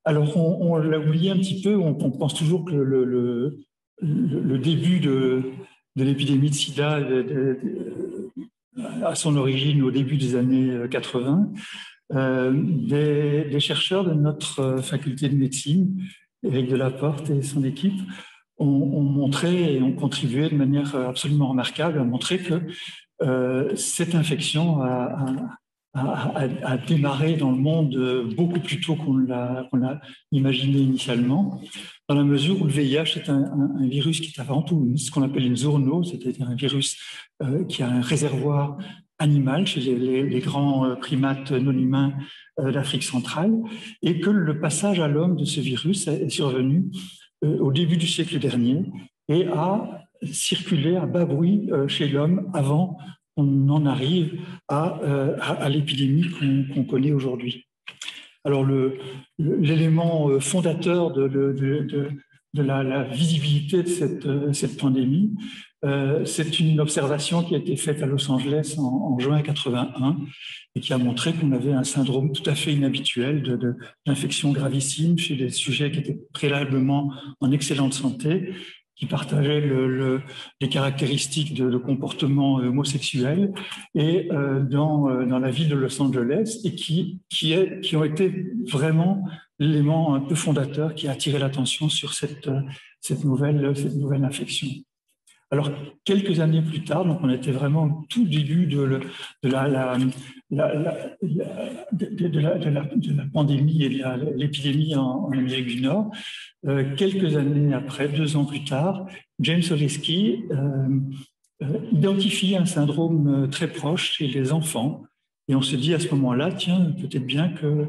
Alors, on l'a oublié un petit peu, on pense toujours que le début de l'épidémie de sida a son origine au début des années 80. Des chercheurs de notre faculté de médecine, Éric Delaporte et son équipe, ont montré et ont contribué de manière absolument remarquable à montrer que cette infection a démarré dans le monde beaucoup plus tôt qu'on l'a imaginé initialement, dans la mesure où le VIH est un virus qui est avant tout ce qu'on appelle une zoonose, c'est-à-dire un virus qui a un réservoir animal chez les grands primates non humains d'Afrique centrale, et que le passage à l'homme de ce virus est survenu au début du siècle dernier et a circulé à bas bruit chez l'homme avant qu'on en arrive à l'épidémie qu'on connaît aujourd'hui. Alors, l'élément fondateur de la visibilité de cette pandémie, c'est une observation qui a été faite à Los Angeles en juin 81 et qui a montré qu'on avait un syndrome tout à fait inhabituel d'infection gravissime chez des sujets qui étaient préalablement en excellente santé, qui partageaient les caractéristiques de comportement homosexuel et dans la ville de Los Angeles et qui ont été vraiment l'élément un peu fondateur qui a attiré l'attention sur cette nouvelle infection. Alors, quelques années plus tard, donc on était vraiment au tout début de la pandémie et de l'épidémie en Amérique du Nord. Quelques années après, 2 ans plus tard, James Oleski identifie un syndrome très proche chez les enfants. Et on se dit à ce moment-là, tiens, peut-être bien que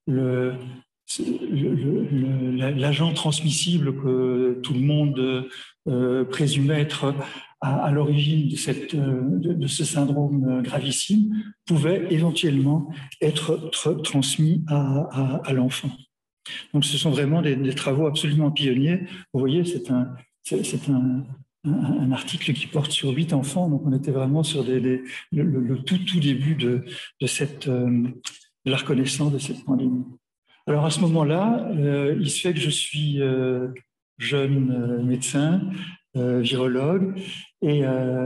l'agent transmissible que tout le monde présumait être à l'origine de ce syndrome gravissime pouvait éventuellement être transmis à l'enfant. Donc ce sont vraiment des travaux absolument pionniers. Vous voyez, c'est un article qui porte sur 8 enfants, donc on était vraiment sur le tout début de la reconnaissance de cette pandémie. Alors à ce moment-là, il se fait que je suis jeune médecin, virologue, et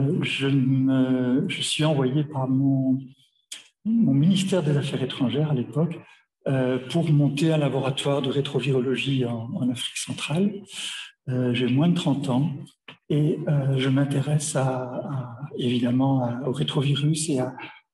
je suis envoyé par mon ministère des Affaires étrangères à l'époque pour monter un laboratoire de rétrovirologie en Afrique centrale. J'ai moins de 30 ans et je m'intéresse évidemment au rétrovirus et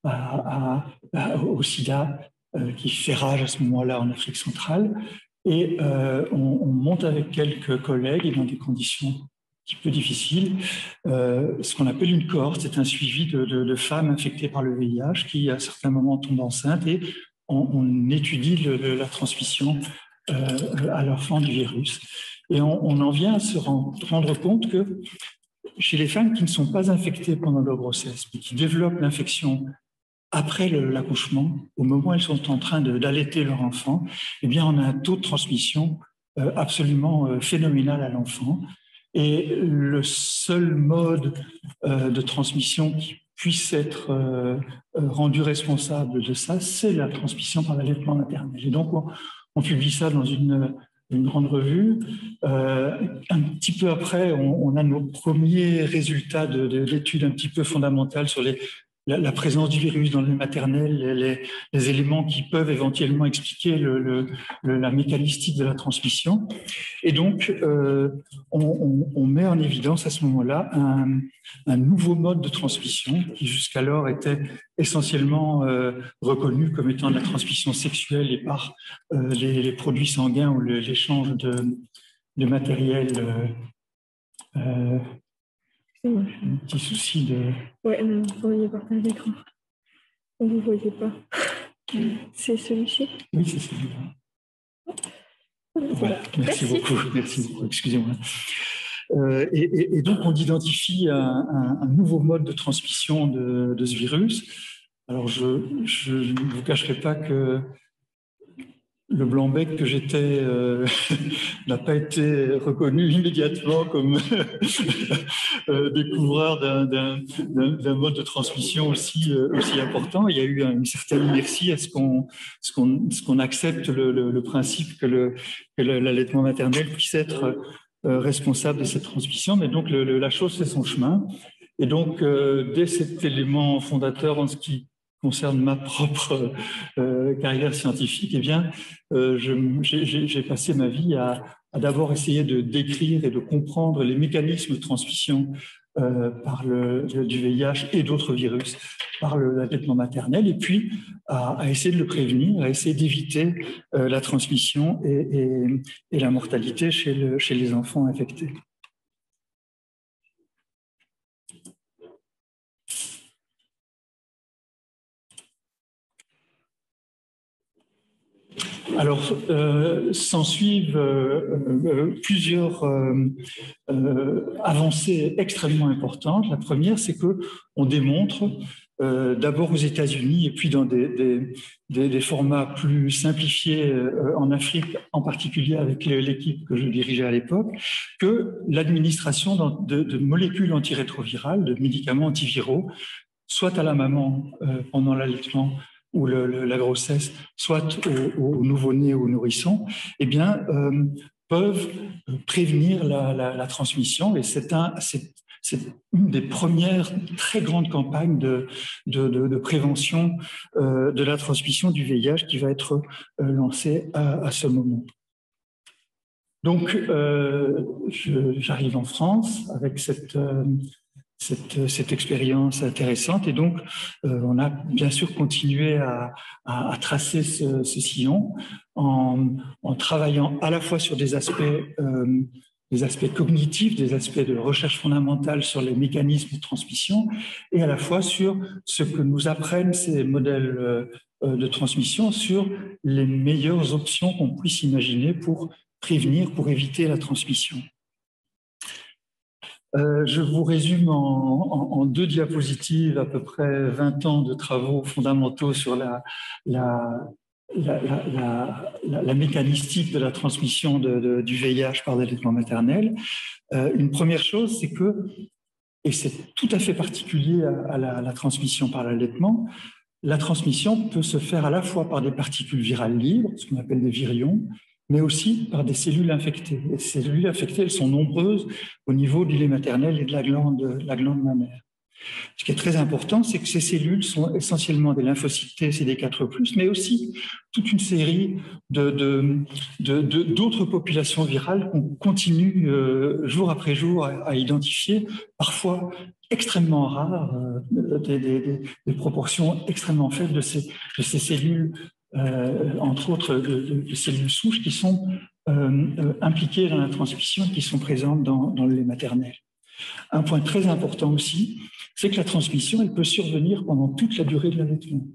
au sida qui fait rage à ce moment-là en Afrique centrale. Et on monte avec quelques collègues et dans des conditions un petit peu difficiles, ce qu'on appelle une cohorte. C'est un suivi de femmes infectées par le VIH qui, à certains moments, tombent enceintes et on étudie la transmission à l'enfant du virus. Et on en vient à se rendre compte que chez les femmes qui ne sont pas infectées pendant leur grossesse, mais qui développent l'infection après l'accouchement, au moment où elles sont en train d'allaiter leur enfant, eh bien, on a un taux de transmission absolument phénoménal à l'enfant. Et le seul mode de transmission qui puisse être rendu responsable de ça, c'est la transmission par l'allaitement maternel. Et donc, on publie ça dans une grande revue. Un petit peu après, on a nos premiers résultats d'études un petit peu fondamentales sur la présence du virus dans le maternel, les éléments qui peuvent éventuellement expliquer la mécanistique de la transmission. Et donc, on met en évidence à ce moment-là un nouveau mode de transmission qui jusqu'alors était essentiellement reconnu comme étant de la transmission sexuelle et par les produits sanguins ou l'échange de matériel. Un petit souci de... Ouais, non, vous pourriez partager l'écran. Vous ne voyez pas. C'est celui-ci? Oui, c'est celui-là. Voilà, merci beaucoup. Merci beaucoup, excusez-moi. Et donc, on identifie un nouveau mode de transmission de ce virus. Alors, je ne vous cacherai pas que le blanc-bec que j'étais n'a pas été reconnu immédiatement comme découvreur d'un mode de transmission aussi important. Il y a eu une certaine inertie à ce qu'on accepte le principe que l'allaitement maternel puisse être responsable de cette transmission, mais donc la chose fait son chemin. Et donc, dès cet élément fondateur en ce qui concerne ma propre carrière scientifique, eh bien, j'ai passé ma vie à d'abord essayer de décrire et de comprendre les mécanismes de transmission du VIH et d'autres virus par l'allaitement maternel, et puis à essayer de le prévenir, à essayer d'éviter la transmission et la mortalité chez les enfants infectés. Alors, s'en suivent plusieurs avancées extrêmement importantes. La première, c'est qu'on démontre, d'abord aux États-Unis et puis dans des formats plus simplifiés en Afrique, en particulier avec l'équipe que je dirigeais à l'époque, que l'administration de molécules antirétrovirales, de médicaments antiviraux, soit à la maman pendant l'allaitement ou la grossesse, soit au nouveau-né ou au nourrisson, eh bien, peuvent prévenir la transmission. Et c'est une des premières très grandes campagnes de prévention de la transmission du VIH qui va être lancée à ce moment. Donc, j'arrive en France avec cette expérience intéressante. Et donc, on a bien sûr continué à tracer ce sillon en travaillant à la fois sur des aspects cognitifs, des aspects de recherche fondamentale sur les mécanismes de transmission, et à la fois sur ce que nous apprennent ces modèles de transmission, sur les meilleures options qu'on puisse imaginer pour prévenir, pour éviter la transmission. Je vous résume en 2 diapositives à peu près 20 ans de travaux fondamentaux sur la mécanistique de la transmission du VIH par l'allaitement maternel. Une première chose, c'est que, et c'est tout à fait particulier à la transmission par l'allaitement, la transmission peut se faire à la fois par des particules virales libres, ce qu'on appelle des virions, mais aussi par des cellules infectées. Et ces cellules infectées, elles sont nombreuses au niveau du lait maternel et de la glande mammaire. Ce qui est très important, c'est que ces cellules sont essentiellement des lymphocytes T, CD4+, mais aussi toute une série d'autres populations virales qu'on continue jour après jour à identifier, parfois extrêmement rares, des proportions extrêmement faibles de ces cellules, entre autres de cellules souches qui sont impliquées dans la transmission, qui sont présentes dans le lait maternel. Un point très important aussi, c'est que la transmission, elle peut survenir pendant toute la durée de l'allaitement.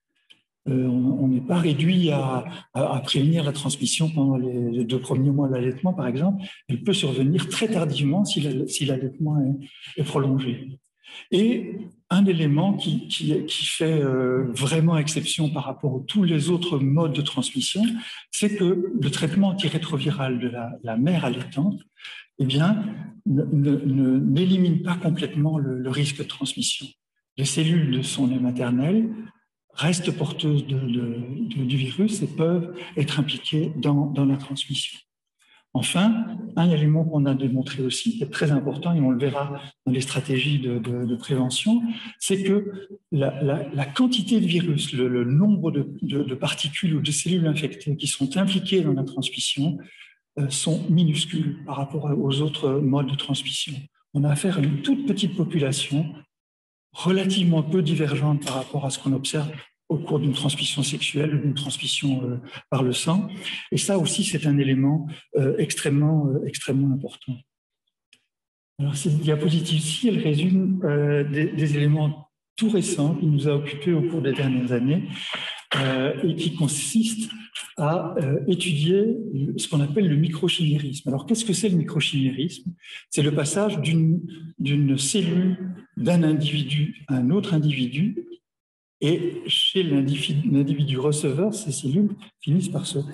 On n'est pas réduit à prévenir la transmission pendant les 2 premiers mois de l'allaitement, par exemple. Elle peut survenir très tardivement si l'allaitement est prolongé. Et un élément qui fait vraiment exception par rapport à tous les autres modes de transmission, c'est que le traitement antirétroviral de la mère allaitante, eh bien, n'élimine pas complètement le risque de transmission. Les cellules de son lait maternel restent porteuses du virus et peuvent être impliquées dans la transmission. Enfin, un élément qu'on a démontré aussi, qui est très important, et on le verra dans les stratégies de prévention, c'est que la quantité de virus, le nombre de particules ou de cellules infectées qui sont impliquées dans la transmission sont minuscules par rapport aux autres modes de transmission. On a affaire à une toute petite population, relativement peu divergente par rapport à ce qu'on observe au cours d'une transmission sexuelle ou d'une transmission par le sang. Et ça aussi, c'est un élément extrêmement important. Alors, cette diapositive-ci, elle résume des éléments tout récents qui nous a occupés au cours des dernières années et qui consistent à étudier ce qu'on appelle le microchimérisme. Alors, qu'est-ce que c'est le microchimérisme? C'est le passage d'une cellule d'un individu à un autre individu Et chez l'individu receveur, ces cellules finissent par se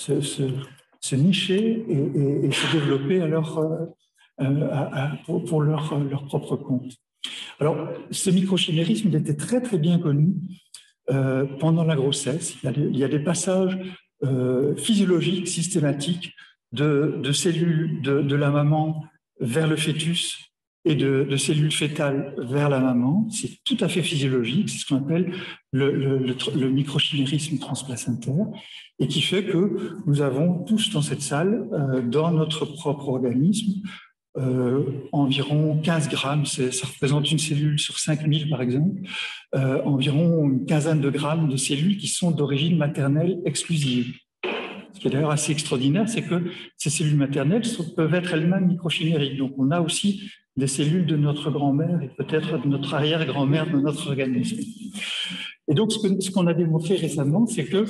nicher et se développer pour leur propre compte. Alors, ce microchimérisme, il était très, très bien connu pendant la grossesse. Il y a des passages physiologiques, systématiques, de cellules de la maman vers le fœtus et de cellules fétales vers la maman. C'est tout à fait physiologique, c'est ce qu'on appelle le microchimérisme transplacentaire, et qui fait que nous avons tous dans cette salle, dans notre propre organisme, environ 15 grammes, ça représente une cellule sur 5000 par exemple, environ une quinzaine de grammes de cellules qui sont d'origine maternelle exclusive. Ce qui est d'ailleurs assez extraordinaire, c'est que ces cellules maternelles peuvent être elles-mêmes microchimériques. Donc on a aussi des cellules de notre grand-mère et peut-être de notre arrière-grand-mère dans notre organisme. Et donc ce qu'on a démontré récemment, c'est que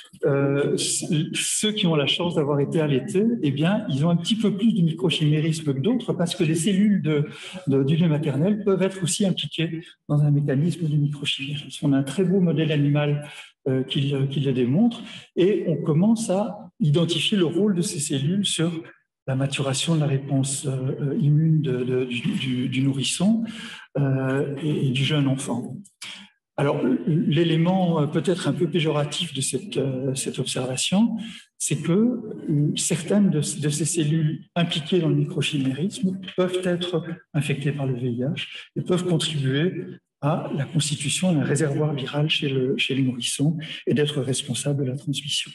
ceux qui ont la chance d'avoir été allaités, eh bien, ils ont un petit peu plus de microchimérisme que d'autres parce que les cellules du lait maternel peuvent être aussi impliquées dans un mécanisme de microchimérisme. On a un très beau modèle animal qui le démontre et on commence à identifier le rôle de ces cellules sur la maturation de la réponse immune du nourrisson et du jeune enfant. Alors, l'élément peut-être un peu péjoratif de cette observation, c'est que certaines de ces cellules impliquées dans le microchimérisme peuvent être infectées par le VIH et peuvent contribuer à la constitution d'un réservoir viral chez le nourrisson et d'être responsables de la transmission.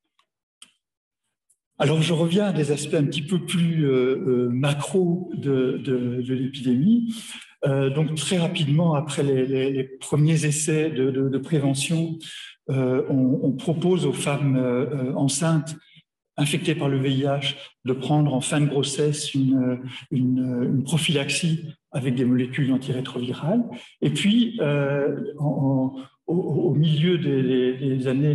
Alors, je reviens à des aspects un petit peu plus macro de l'épidémie. Donc, très rapidement, après les premiers essais de prévention, on propose aux femmes enceintes infectées par le VIH de prendre en fin de grossesse une prophylaxie avec des molécules antirétrovirales. Et puis, au milieu des années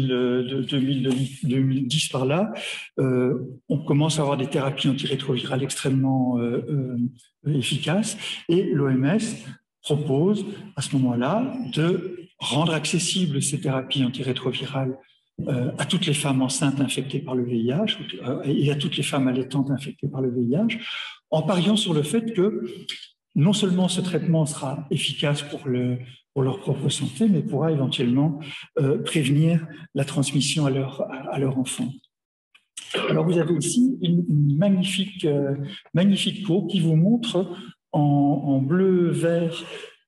2010 par là, on commence à avoir des thérapies antirétrovirales extrêmement efficaces et l'OMS propose à ce moment-là de rendre accessibles ces thérapies antirétrovirales à toutes les femmes enceintes infectées par le VIH et à toutes les femmes allaitantes infectées par le VIH, en pariant sur le fait que non seulement ce traitement sera efficace pour leur propre santé, mais pourra éventuellement prévenir la transmission à leur enfant. Alors vous avez ici une magnifique courbe qui vous montre en bleu-vert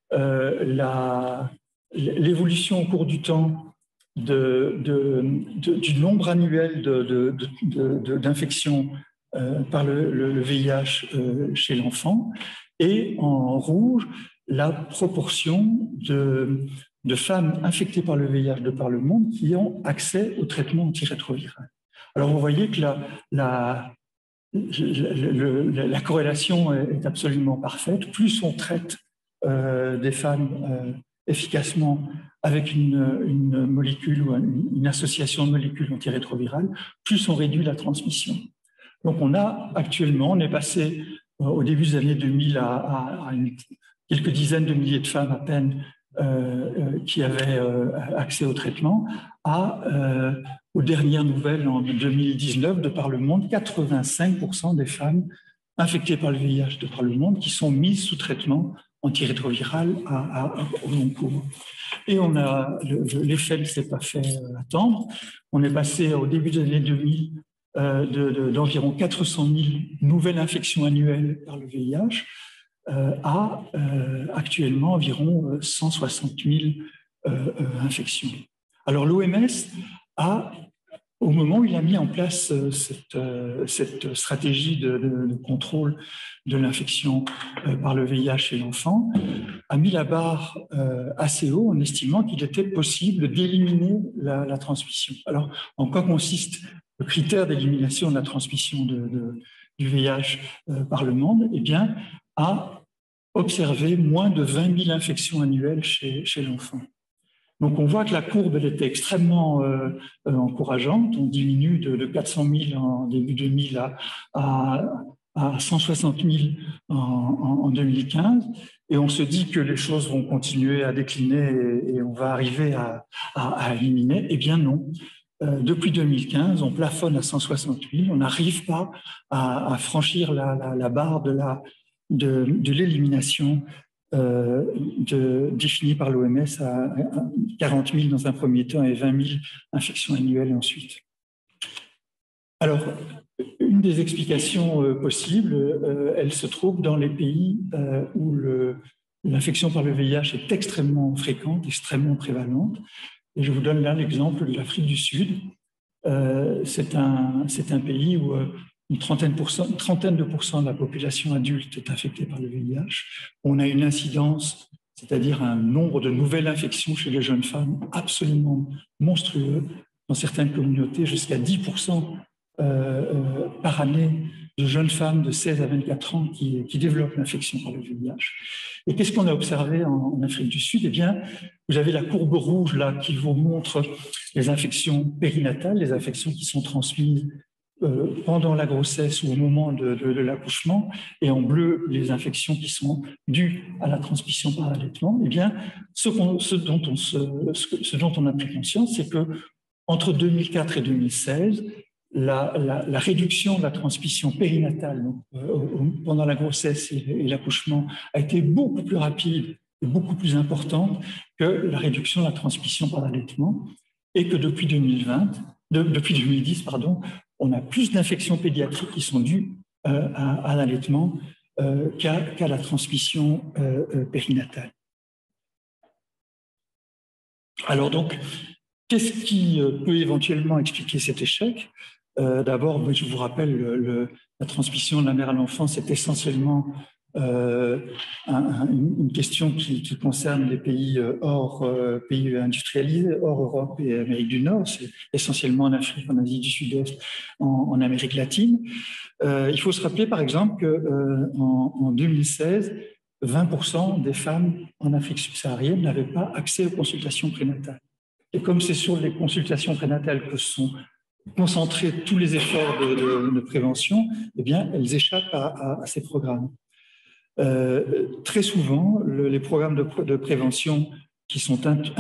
l'évolution au cours du temps du nombre annuel d'infections par le VIH chez l'enfant, et en rouge, la proportion de femmes infectées par le VIH de par le monde qui ont accès au traitement antirétroviral. Alors vous voyez que la corrélation est absolument parfaite. Plus on traite des femmes efficacement avec une molécule ou une association de molécules antirétrovirales, plus on réduit la transmission. Donc on est passé au début des années 2000 à quelques dizaines de milliers de femmes à peine qui avaient accès au traitement, aux dernières nouvelles en 2019 de par le monde, 85% des femmes infectées par le VIH de par le monde qui sont mises sous traitement antirétroviral au long cours. Et l'effet ne s'est pas fait attendre. On est passé au début des années 2000 d'environ 400 000 nouvelles infections annuelles par le VIH à actuellement environ 160 000 infections. Alors l'OMS au moment où il a mis en place cette stratégie de contrôle de l'infection par le VIH chez l'enfant, a mis la barre assez haut en estimant qu'il était possible d'éliminer la transmission. Alors, en quoi consiste le critère d'élimination de la transmission du VIH par le monde? Eh bien, à observer moins de 20 000 infections annuelles chez l'enfant. Donc, on voit que la courbe elle était extrêmement encourageante. On diminue de 400 000 en début 2000 à à 160 000 en 2015, et on se dit que les choses vont continuer à décliner et on va arriver à éliminer. Eh bien non. Depuis 2015, on plafonne à 160 000, on n'arrive pas à franchir la barre de l'élimination définie par l'OMS à 40 000 dans un premier temps et 20 000 infections annuelles ensuite. Alors, une des explications possibles, elle se trouve dans les pays où l'infection par le VIH est extrêmement fréquente, extrêmement prévalente. Et je vous donne là l'exemple de l'Afrique du Sud. C'est un pays où une trentaine de pourcents de la population adulte est infectée par le VIH. On a une incidence, c'est-à-dire un nombre de nouvelles infections chez les jeunes femmes absolument monstrueux. Dans certaines communautés, jusqu'à 10% par année de jeunes femmes de 16 à 24 ans qui développent l'infection par le VIH. Et qu'est-ce qu'on a observé en Afrique du Sud? Eh bien, vous avez la courbe rouge là qui vous montre les infections périnatales, les infections qui sont transmises pendant la grossesse ou au moment de l'accouchement, et en bleu, les infections qui sont dues à la transmission par l'allaitement. Eh bien, ce dont on a pris conscience, c'est que entre 2004 et 2016, la réduction de la transmission périnatale donc, pendant la grossesse et l'accouchement a été beaucoup plus rapide et beaucoup plus importante que la réduction de la transmission par l'allaitement, et que depuis 2010, on a plus d'infections pédiatriques qui sont dues à l'allaitement qu'à la transmission périnatale. Alors donc, qu'est-ce qui peut éventuellement expliquer cet échec? D'abord, je vous rappelle, la transmission de la mère à l'enfant, c'est essentiellement une question qui concerne les pays hors pays industrialisés, hors Europe et Amérique du Nord. C'est essentiellement en Afrique, en Asie du Sud-Est, en Amérique latine. Il faut se rappeler, par exemple, qu'en 2016, 20% des femmes en Afrique subsaharienne n'avaient pas accès aux consultations prénatales. Et comme c'est sur les consultations prénatales que sont concentrés tous les efforts de prévention, eh bien, elles échappent à ces programmes. Très souvent, les programmes de prévention qui sont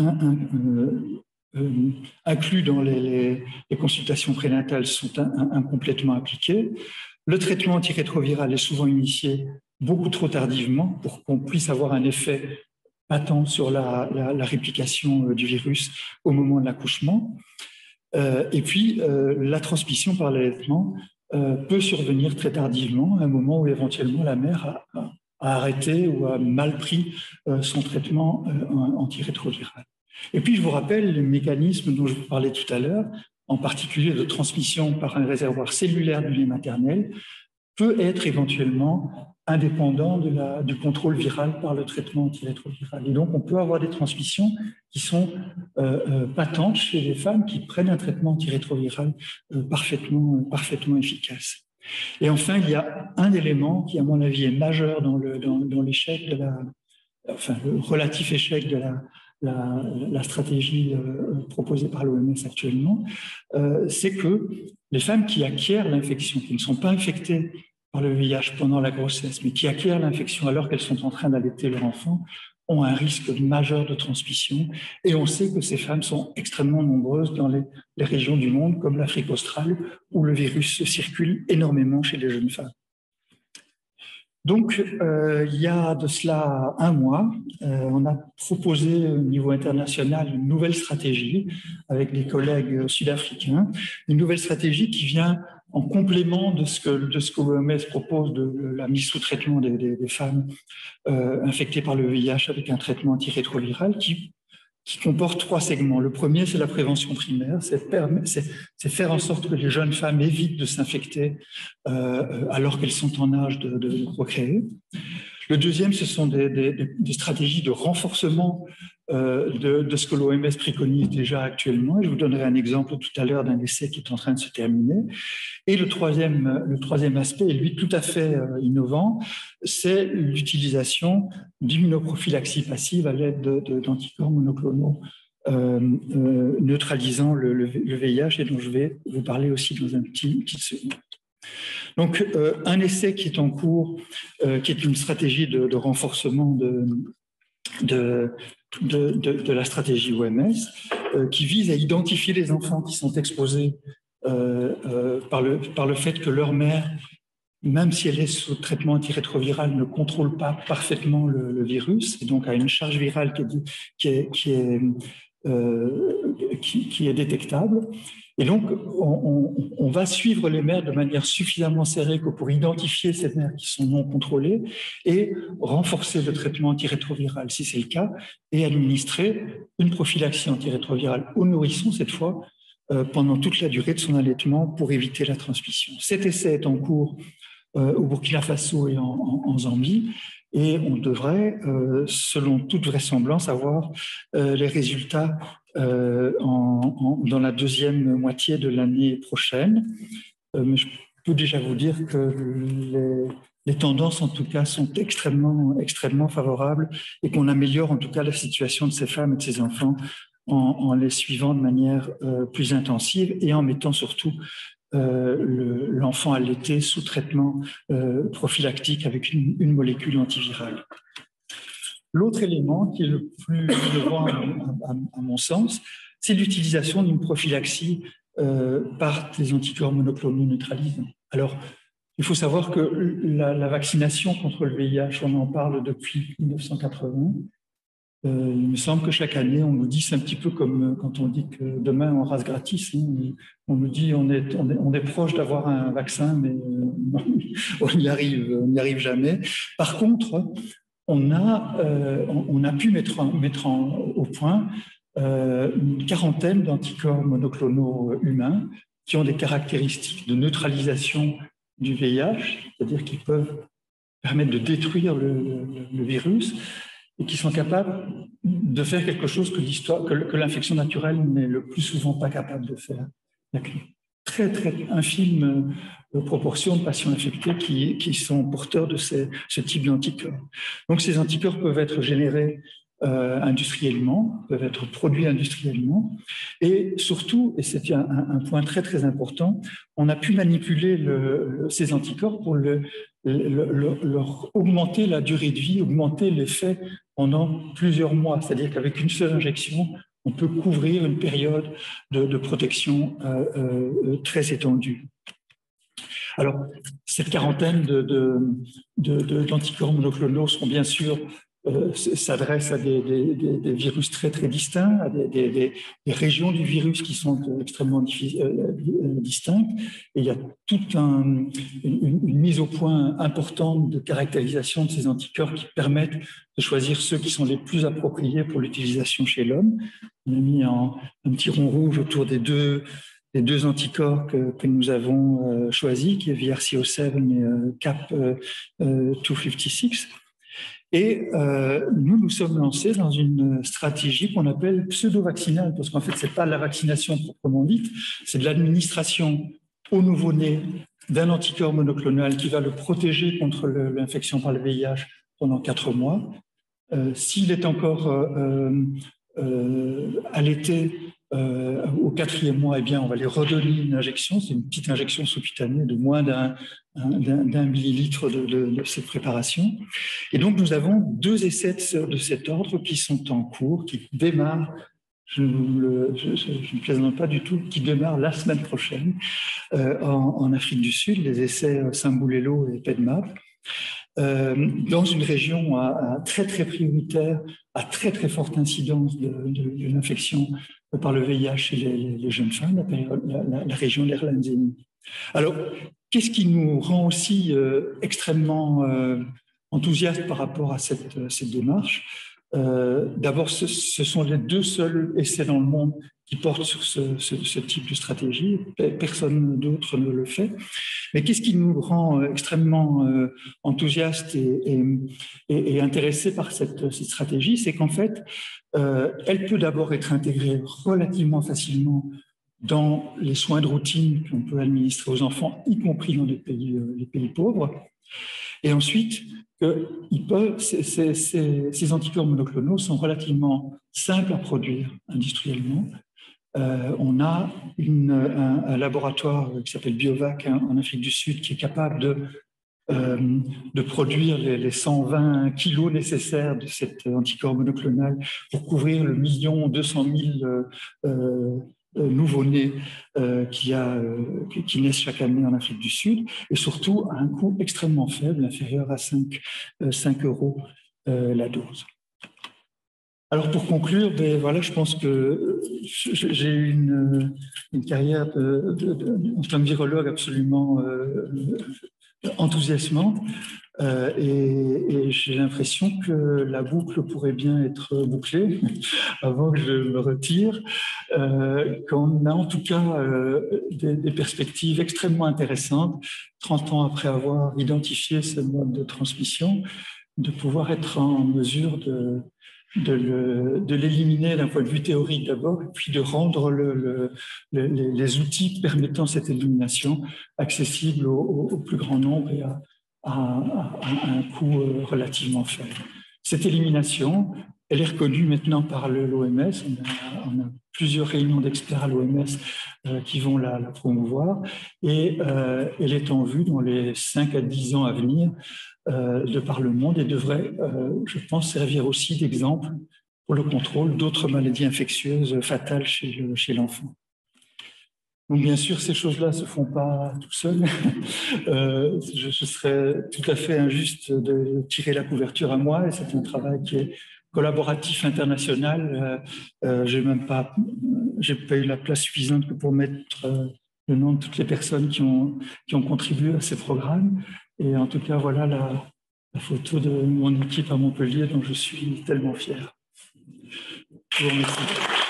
inclus dans les consultations prénatales sont incomplètement appliqués. Le traitement antirétroviral est souvent initié beaucoup trop tardivement pour qu'on puisse avoir un effet patent sur la réplication du virus au moment de l'accouchement. Et puis, la transmission par l'allaitement peut survenir très tardivement, à un moment où éventuellement la mère a arrêté ou a mal pris son traitement antirétroviral. Et puis, je vous rappelle les mécanismes dont je vous parlais tout à l'heure, en particulier de transmission par un réservoir cellulaire du lait maternel, peut être éventuellement indépendant du contrôle viral par le traitement antirétroviral. Et donc, on peut avoir des transmissions qui sont patentes chez les femmes qui prennent un traitement antirétroviral parfaitement efficace. Et enfin, il y a un élément qui, à mon avis, est majeur dans l'échec le relatif échec de la stratégie proposée par l'OMS actuellement, c'est que les femmes qui acquièrent l'infection, qui ne sont pas infectées par le VIH pendant la grossesse, mais qui acquièrent l'infection alors qu'elles sont en train d'allaiter leur enfant, ont un risque majeur de transmission. Et on sait que ces femmes sont extrêmement nombreuses dans les régions du monde, comme l'Afrique australe, où le virus circule énormément chez les jeunes femmes. Donc, il y a de cela un mois, on a proposé au niveau international une nouvelle stratégie avec des collègues sud-africains, une nouvelle stratégie qui vient en complément de ce que l'OMS propose de la mise sous traitement des femmes infectées par le VIH avec un traitement antirétroviral qui comporte 3 segments. Le premier, c'est la prévention primaire, c'est faire en sorte que les jeunes femmes évitent de s'infecter alors qu'elles sont en âge de procréer. Le deuxième, ce sont des stratégies de renforcement de ce que l'OMS préconise déjà actuellement. Et je vous donnerai un exemple tout à l'heure d'un essai qui est en train de se terminer. Et le troisième aspect, et lui tout à fait innovant, c'est l'utilisation d'immunoprophylaxie passive à l'aide d'anticorps monoclonaux neutralisant le VIH, et dont je vais vous parler aussi dans une petite seconde. Donc, un essai qui est en cours, qui est une stratégie de renforcement de la stratégie OMS, qui vise à identifier les enfants qui sont exposés par le fait que leur mère, même si elle est sous traitement antirétroviral, ne contrôle pas parfaitement le virus, et donc a une charge virale qui est détectable. Et donc, on va suivre les mères de manière suffisamment serrée que pour identifier ces mères qui sont non contrôlées et renforcer le traitement antirétroviral, si c'est le cas, et administrer une prophylaxie antirétrovirale aux nourrissons, cette fois, pendant toute la durée de son allaitement pour éviter la transmission. Cet essai est en cours au Burkina Faso et en Zambie, et on devrait, selon toute vraisemblance, avoir les résultats dans la deuxième moitié de l'année prochaine. Mais je peux déjà vous dire que les tendances, en tout cas, sont extrêmement favorables et qu'on améliore, en tout cas, la situation de ces femmes et de ces enfants en les suivant de manière plus intensive et en mettant surtout l'enfant allaité sous traitement prophylactique avec une molécule antivirale. L'autre élément qui est le plus relevant à mon sens, c'est l'utilisation d'une prophylaxie par des anticorps monoclonaux neutralisants. Alors, il faut savoir que la vaccination contre le VIH, on en parle depuis 1980. Il me semble que chaque année, on nous dit, c'est un petit peu comme quand on dit que demain on rase gratis, hein, on nous dit on est proche d'avoir un vaccin, mais on n'y arrive jamais. Par contre, on a pu mettre au point une quarantaine d'anticorps monoclonaux humains qui ont des caractéristiques de neutralisation du VIH, c'est-à-dire qu'ils peuvent permettre de détruire le virus, et qui sont capables de faire quelque chose que l'infection naturelle n'est le plus souvent pas capable de faire. Il y a une très, très infime proportion de patients infectés qui sont porteurs de ce type d'anticorps. Donc, ces anticorps peuvent être générés industriellement, peuvent être produits industriellement, et surtout, et c'est un point très, très important, on a pu manipuler ces anticorps pour leur augmenter la durée de vie, augmenter l'effet pendant plusieurs mois. C'est-à-dire qu'avec une seule injection, on peut couvrir une période de protection très étendue. Alors, cette quarantaine d'anticorps monoclonaux sont bien sûr s'adressent à des virus très, très distincts, à des régions du virus qui sont extrêmement distinctes. Et il y a toute une mise au point importante de caractérisation de ces anticorps qui permettent de choisir ceux qui sont les plus appropriés pour l'utilisation chez l'homme. On a mis un petit rond rouge autour des deux anticorps que nous avons choisis, qui est VRC07 et CAP256. Et nous sommes lancés dans une stratégie qu'on appelle pseudo-vaccinale, parce qu'en fait, ce n'est pas la vaccination proprement dite, c'est de l'administration au nouveau-né d'un anticorps monoclonal qui va le protéger contre l'infection par le VIH pendant 4 mois. S'il est encore allaité au 4e mois, eh bien, on va lui redonner une injection, c'est une petite injection sous-cutanée de moins d'un millilitre de cette préparation. Et donc, nous avons 2 essais de cet ordre qui sont en cours, qui démarrent, je ne plaisante pas du tout, qui démarrent la semaine prochaine en Afrique du Sud, les essais Sambulelo et PEDMAP, dans une région très, très prioritaire, à très, très forte incidence de l'infection par le VIH chez les jeunes femmes, la région d'Erlangen. Alors, qu'est-ce qui nous rend aussi extrêmement enthousiastes par rapport à cette démarche? D'abord, ce sont les 2 seuls essais dans le monde qui portent sur ce type de stratégie. Personne d'autre ne le fait. Mais qu'est-ce qui nous rend extrêmement enthousiastes et intéressés par cette stratégie? C'est qu'en fait, elle peut d'abord être intégrée relativement facilement dans les soins de routine qu'on peut administrer aux enfants, y compris dans les pays pauvres. Et ensuite, ces anticorps monoclonaux sont relativement simples à produire industriellement. on a un laboratoire qui s'appelle Biovac en Afrique du Sud qui est capable de produire les 120 kilos nécessaires de cet anticorps monoclonal pour couvrir le 1 200 000 nouveau-nés qui naissent chaque année en Afrique du Sud, et surtout à un coût extrêmement faible, inférieur à 5 € la dose. Alors pour conclure, ben voilà, je pense que j'ai eu une carrière en tant que virologue absolument enthousiasmante, et j'ai l'impression que la boucle pourrait bien être bouclée avant que je me retire, qu'on a en tout cas des perspectives extrêmement intéressantes, 30 ans après avoir identifié ce mode de transmission, de pouvoir être en mesure de l'éliminer d'un point de vue théorique d'abord, et puis de rendre les outils permettant cette élimination accessibles au plus grand nombre et à un coût relativement faible. Cette élimination, elle est reconnue maintenant par l'OMS. On a plusieurs réunions d'experts à l'OMS qui vont la promouvoir, et elle est en vue dans les 5 à 10 ans à venir de par le monde, et devrait, je pense, servir aussi d'exemple pour le contrôle d'autres maladies infectieuses fatales chez l'enfant. Donc, bien sûr, ces choses-là ne se font pas tout seul. Je serais tout à fait injuste de tirer la couverture à moi, et c'est un travail qui est collaboratif international. J'ai pas eu la place suffisante que pour mettre le nom de toutes les personnes qui ont contribué à ces programmes. Et en tout cas, voilà la photo de mon équipe à Montpellier, dont je suis tellement fier. Je vous remercie.